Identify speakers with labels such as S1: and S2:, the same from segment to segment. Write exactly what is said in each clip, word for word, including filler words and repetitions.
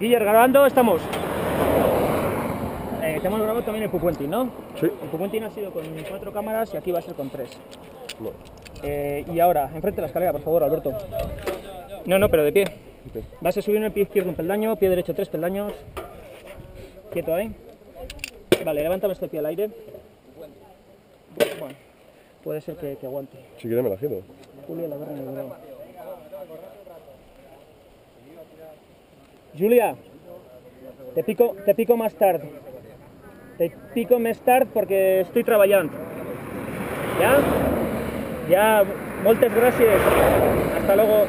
S1: Guiller, grabando, estamos. Eh, te hemos grabado también el Pupuentin, ¿no?
S2: Sí.
S1: El Pupuentin ha sido con cuatro cámaras y aquí va a ser con tres.
S2: No.
S1: Eh, y ahora, enfrente de la escalera, por favor, Alberto. No, no, pero de pie.
S2: Okay.
S1: Vas a subir en el pie izquierdo un peldaño, pie derecho tres peldaños. Quieto ahí. Vale, levántame este pie al aire. Bueno, puede ser que, que aguante.
S2: Si quieres me la giro.
S1: Julia, la verga en el grado. Julia, te pico, te pico más tarde. Te pico más tarde porque estoy trabajando. ¿Ya? Ya, muchas gracias. Hasta luego.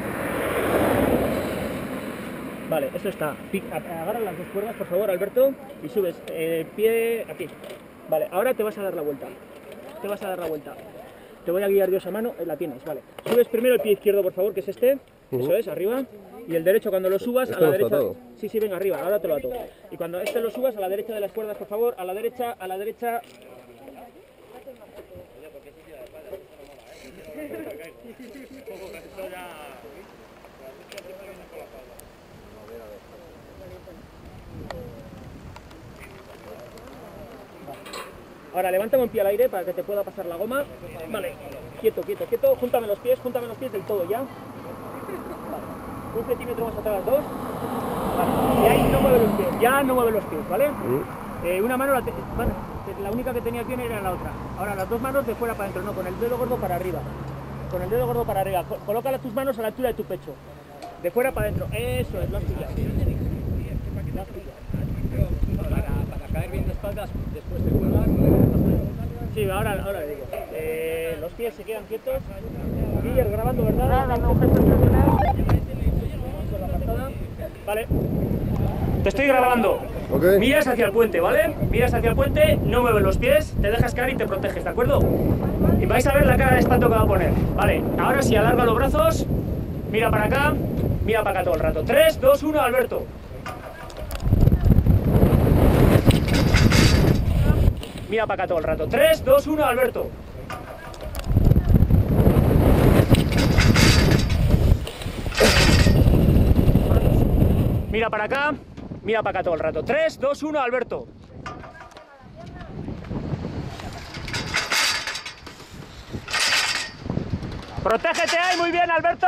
S1: Vale, eso está. Agarra las dos cuerdas, por favor, Alberto, y subes el pie aquí. Vale, ahora te vas a dar la vuelta. Te vas a dar la vuelta. Te voy a guiar Dios a mano, la tienes, vale. Subes primero el pie izquierdo, por favor, que es este. Uh-huh. Eso es, arriba. Y el derecho cuando lo subas, a la derecha. Tratado. Sí, sí, venga, arriba, ahora te lo ato. Y cuando este lo subas, a la derecha de las cuerdas, por favor, a la derecha, a la derecha. Ahora levántame un pie al aire para que te pueda pasar la goma. Vale, quieto, quieto, quieto. Júntame los pies, júntame los pies del todo ya. Vale. Un centímetro más atrás, dos. Vale. Y ahí no mueve los pies, ya no mueve los pies, ¿vale? Uh-huh. eh, una mano, la, te... bueno, la única que tenía bien era la otra. Ahora las dos manos de fuera para adentro, no, con el dedo gordo para arriba. Con el dedo gordo para arriba. Coloca tus manos a la altura de tu pecho. De fuera para adentro. Eso es, lo has pillado. Lo has pillado.
S3: Para, para caer bien de espaldas después de cuelgar.
S1: Sí, ahora, ahora le digo. Eh, los pies se quedan quietos. Guiller grabando, ¿verdad? No, no, vale. Te estoy grabando.
S2: Okay.
S1: Miras hacia el puente, ¿vale? Miras hacia el puente, no mueves los pies, te dejas caer y te proteges, ¿de acuerdo? Y vais a ver la cara de espanto que va a poner. Vale, ahora sí, alarga los brazos. Mira para acá, mira para acá todo el rato. tres, dos, uno, Alberto. Mira para acá todo el rato. tres, dos, uno, Alberto. Mira para acá. Mira para acá todo el rato. tres, dos, uno, Alberto. Protégete ahí, muy bien, Alberto.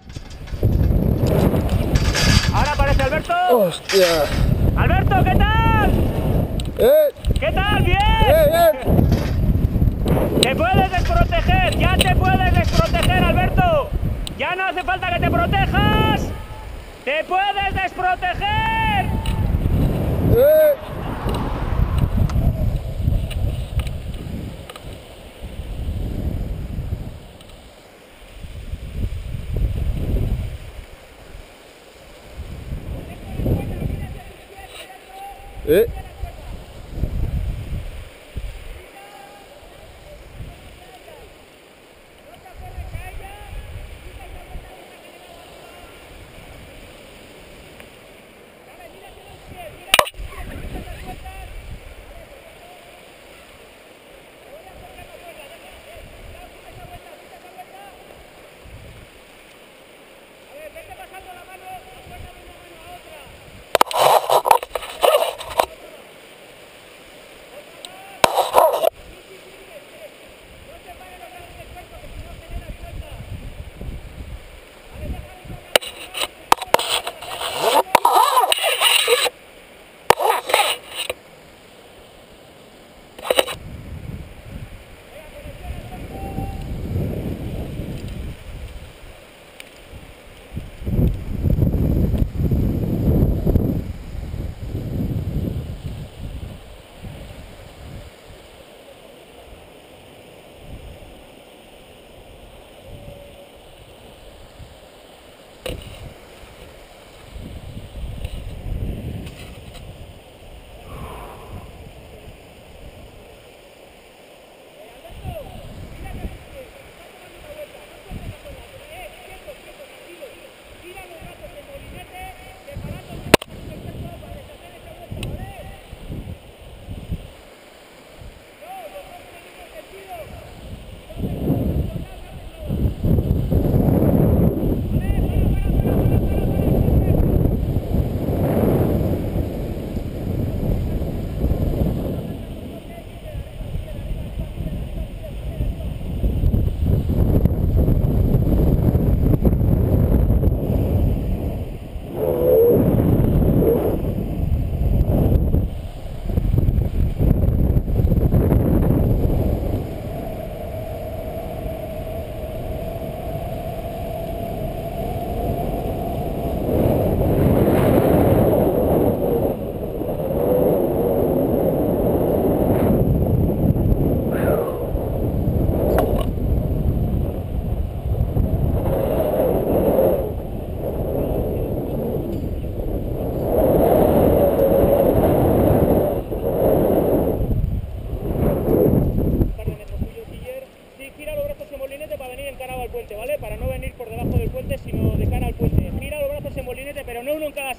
S1: Ahora aparece Alberto.
S2: ¡Hostia!
S1: Alberto, ¿qué tal?
S2: ¡Eh!
S1: ¿Qué tal? ¡Bien!
S2: ¡Eh, eh!
S1: ¡Te puedes desproteger! ¡Ya te puedes desproteger, Alberto! ¡Ya no hace falta que te protejas! ¡Te puedes desproteger!
S2: ¡Eh! ¡Eh!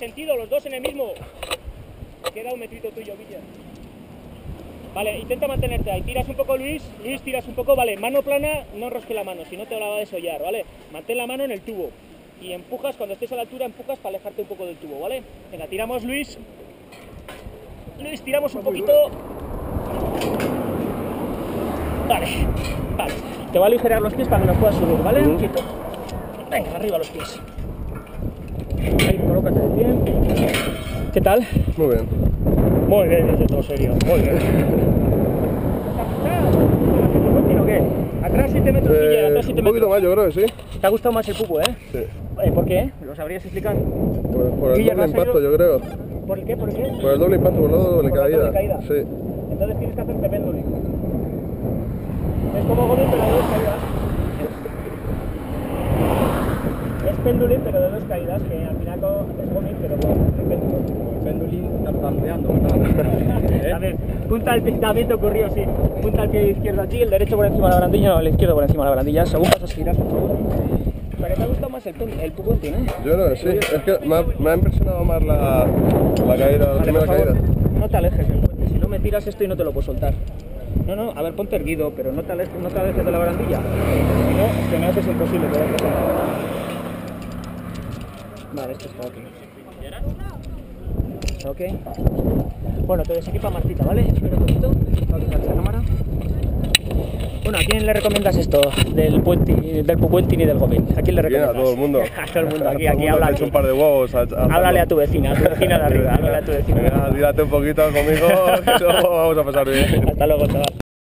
S1: sentido, los dos en el mismo. Queda un metrito tuyo, Villa. Vale, intenta mantenerte ahí. Tiras un poco, Luis. Luis, tiras un poco. Vale, mano plana, no rosque la mano, si no te la va a desollar, ¿vale? Mantén la mano en el tubo. Y empujas, cuando estés a la altura, empujas para alejarte un poco del tubo, ¿vale? Venga, tiramos, Luis. Luis, tiramos un poquito. Vale, vale. Te va a aligerar los pies para que nos puedas subir, ¿vale? Uh-huh. Quieto. Venga, arriba los pies. Ahí, colócate de pie. ¿Qué tal?
S2: Muy bien.
S1: Muy bien, desde todo serio. Muy bien. ¿O qué? Atrás siete metros,
S2: Eh,
S1: Guille, atrás siete
S2: un poquito
S1: metros.
S2: más, yo creo que sí.
S1: ¿Te ha gustado más el pupo, eh?
S2: Sí.
S1: Eh, ¿Por qué? ¿Lo sabrías explicar?
S2: Por, por el
S1: Guille,
S2: doble
S1: ¿vas a
S2: impacto,
S1: ir-
S2: yo creo.
S1: ¿Por el qué? ¿Por el qué?
S2: Por el doble impacto, por la doble
S1: Por la
S2: caída.
S1: doble caída.
S2: Sí.
S1: Entonces tienes que hacerte péndulo. Es como Godin, pero de dos caídas. Es pendulín, pero de dos caídas, que al final es Godin, pero con péndulo.
S3: Pendulín tartamudeando, ¿verdad?
S1: A ver, punta al pie, también te ocurrió, sí. Punta al pie izquierdo aquí, el derecho por encima de la barandilla, no, el izquierdo por encima de la barandilla. Según pasos giras, por favor. Pero te ha gustado más el, pen- el pupuntín, ¿eh?
S2: Yo creo que sí. Es que me ha, me ha impresionado más la, la caída, la
S1: Vale,
S2: primera
S1: por favor,
S2: caída.
S1: no te alejes del puente, si no me tiras esto y no te lo puedo soltar. No, no, a ver, ponte erguido, pero no te alejes, no te alejes de la barandilla. Si no, es que me haces imposible poder soltar. Vale, esto está ok. Ok. Bueno, te desequipa Martita, ¿vale? Espera un poquito, voy a quitar esta cámara. Bueno, ¿a quién le recomiendas esto del puente, del pupuentín y del Godin? ¿A quién le
S2: Bien,
S1: recomiendas?
S2: a todo el mundo.
S1: A todo el mundo, aquí,
S2: A todo el
S1: aquí,
S2: mundo
S1: habla
S2: que
S1: aquí.
S2: eche un par de huevos. A, a
S1: Háblale a tu vecina, a tu vecina de arriba, háblale a tu vecina.
S2: Venga, tírate un poquito conmigo, que luego vamos a pasar bien.
S1: Hasta luego, chaval.